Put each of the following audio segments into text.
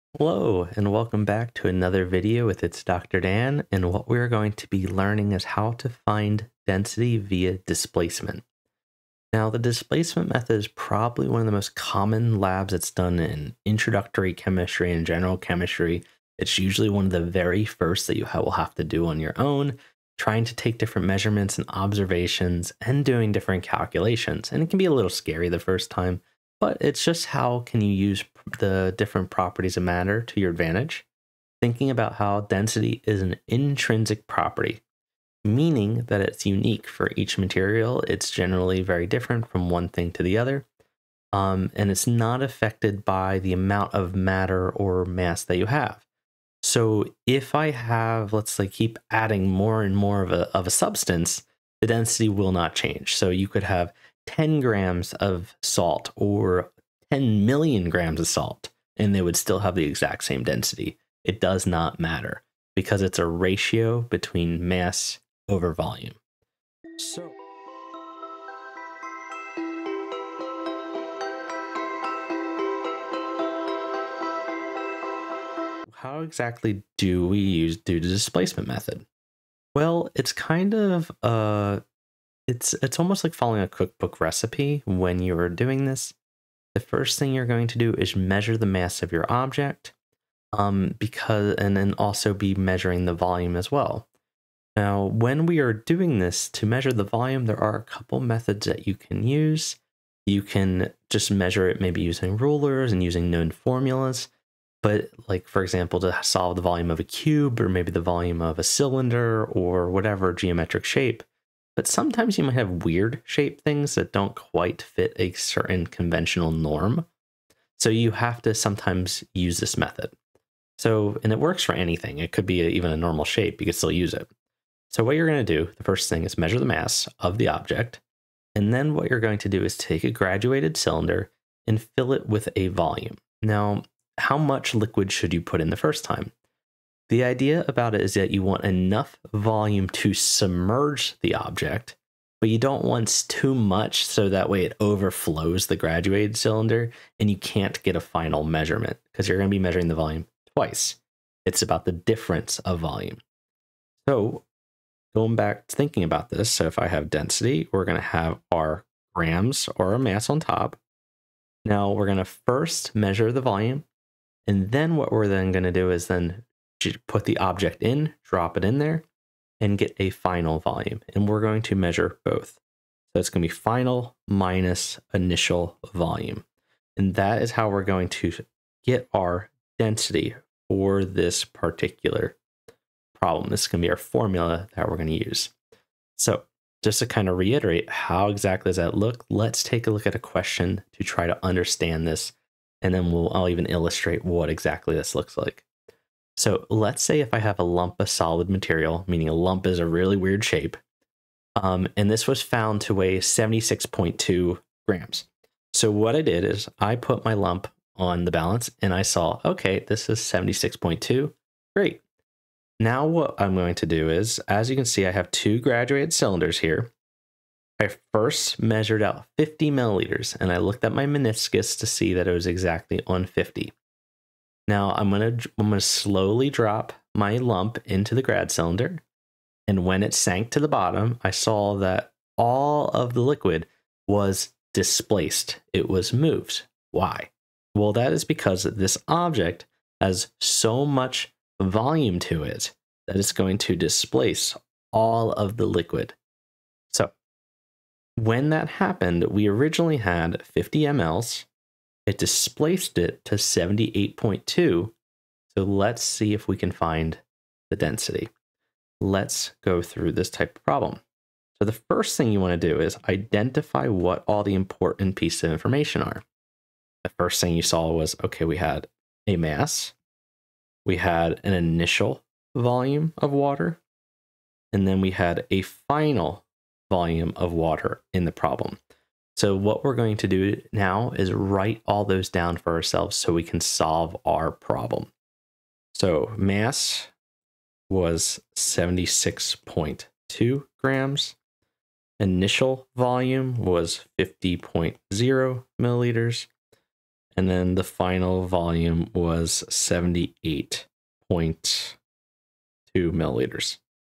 Hello, and welcome back to another video with It's Dr. Dan, and what we're going to be learning is how to find density via displacement. Now, the displacement method is probably one of the most common labs that's done in introductory chemistry and general chemistry. It's usually one of the very first that you will have to do on your own, trying to take different measurements and observations and doing different calculations. And it can be a little scary the first time, but it's just how can you use the different properties of matter to your advantage. Thinking about how density is an intrinsic property, meaning that it's unique for each material. It's generally very different from one thing to the other. And it's not affected by the amount of matter or mass that you have. So if I have, let's say, keep adding more and more of a substance, the density will not change. So you could have 10 grams of salt or 10 million grams of salt, and they would still have the exact same density. It does not matter because it's a ratio between mass over volume. So how exactly do we do the displacement method? Well, it's kind of it's almost like following a cookbook recipe when you're doing this. The first thing you're going to do is measure the mass of your object, and then also be measuring the volume as well. Now, when we are doing this to measure the volume, there are a couple methods that you can use. You can just measure it maybe using rulers and using known formulas. But like, for example, to solve the volume of a cube or maybe the volume of a cylinder or whatever geometric shape. But sometimes you might have weird shaped things that don't quite fit a certain conventional norm. So you have to sometimes use this method. And it works for anything. It could be even a normal shape. You could still use it. So what you're going to do, the first thing is measure the mass of the object. And then what you're going to do is take a graduated cylinder and fill it with a volume. Now, how much liquid should you put in the first time? The idea about it is that you want enough volume to submerge the object, but you don't want too much so that way it overflows the graduated cylinder and you can't get a final measurement because you're going to be measuring the volume twice. It's about the difference of volume. So going back to thinking about this, so if I have density, we're going to have our grams or our mass on top. Now we're going to first measure the volume. And then what we're then going to do is then put the object in, drop it in there, and get a final volume. And we're going to measure both. So it's going to be final minus initial volume. And that is how we're going to get our density for this particular problem. This is going to be our formula that we're going to use. So just to kind of reiterate, how exactly does that look? Let's take a look at a question to try to understand this. And then I'll even illustrate what exactly this looks like. So let's say if I have a lump of solid material, meaning a lump is a really weird shape, and this was found to weigh 76.2 grams. So what I did is I put my lump on the balance and I saw, okay, this is 76.2. Great. Now what I'm going to do is, as you can see, I have two graduated cylinders here. I first measured out 50 milliliters and I looked at my meniscus to see that it was exactly on 50. Now I'm going to slowly drop my lump into the grad cylinder. And when it sank to the bottom, I saw that all of the liquid was displaced. It was moved. Why? Well, that is because this object has so much volume to it that it's going to displace all of the liquid. So when that happened, we originally had 50 mLs. It displaced it to 78.2. So let's see if we can find the density. Let's go through this type of problem. So the first thing you want to do is identify what all the important pieces of information are. The first thing you saw was, okay, we had a mass, we had an initial volume of water, and then we had a final volume of water in the problem. So what we're going to do now is write all those down for ourselves so we can solve our problem. So mass was 76.2 grams. Initial volume was 50.0 milliliters. And then the final volume was 78.2 milliliters.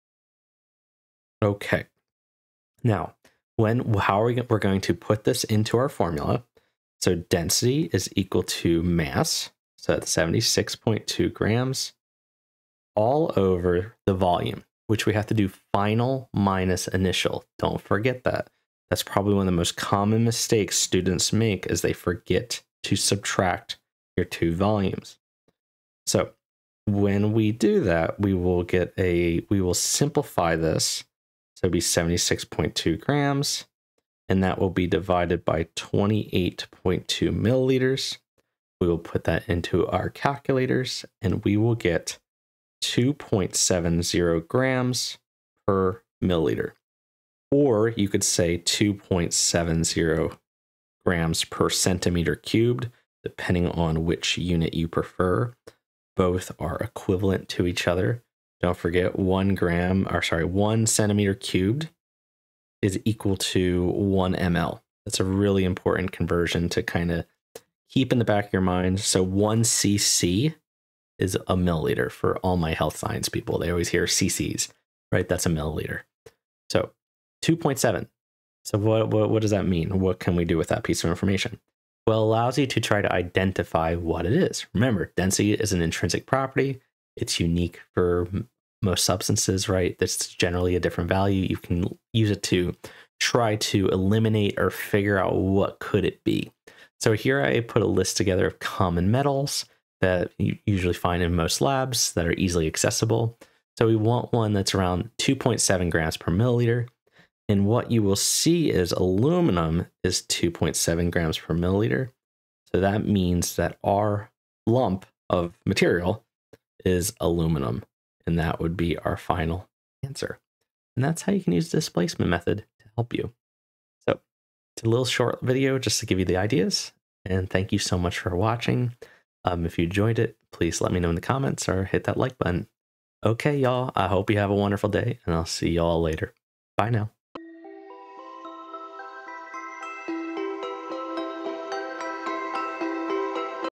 Okay. Now, we're going to put this into our formula. So density is equal to mass, so that's 76.2 grams, all over the volume, which we have to do final minus initial. Don't forget that. That's probably one of the most common mistakes students make, is they forget to subtract your two volumes. So when we do that, we will simplify this. So it'll be 76.2 grams, and that will be divided by 28.2 milliliters. We will put that into our calculators, and we will get 2.70 grams per milliliter. Or you could say 2.70 grams per centimeter cubed, depending on which unit you prefer. Both are equivalent to each other. Don't forget 1 centimeter cubed is equal to 1 ml. That's a really important conversion to kind of keep in the back of your mind. So 1 cc is a milliliter for all my health science people. They always hear cc's, right? That's a milliliter. So 2.7. So what does that mean? What can we do with that piece of information? Well, it allows you to try to identify what it is. Remember, density is an intrinsic property. It's unique for most substances, right? That's generally a different value. You can use it to try to eliminate or figure out what could it be. So here I put a list together of common metals that you usually find in most labs that are easily accessible. So we want one that's around 2.7 grams per milliliter. And what you will see is aluminum is 2.7 grams per milliliter. So that means that our lump of material is aluminum. And that would be our final answer. And that's how you can use the displacement method to help you. So it's a little short video just to give you the ideas. And thank you so much for watching. If you enjoyed it, please let me know in the comments or hit that like button. Okay, y'all, I hope you have a wonderful day, and I'll see y'all later. Bye now.